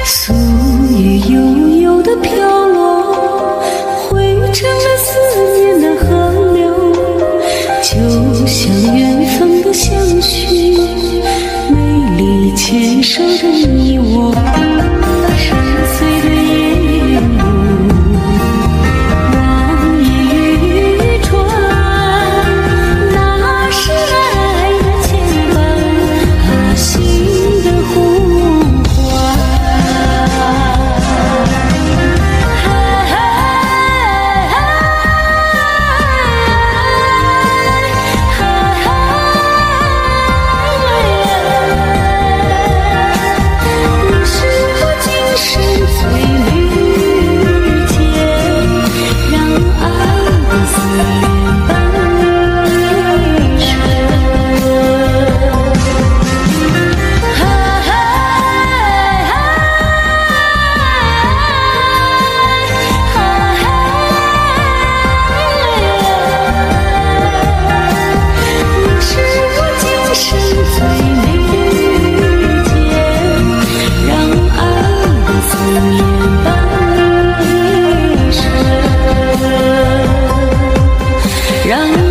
素雨悠悠地飘落，汇成了思念的河流，就像远方的相许，美丽牵手的你我，深邃的夜幕，望眼欲穿，那是爱的牵绊，心的呼唤。让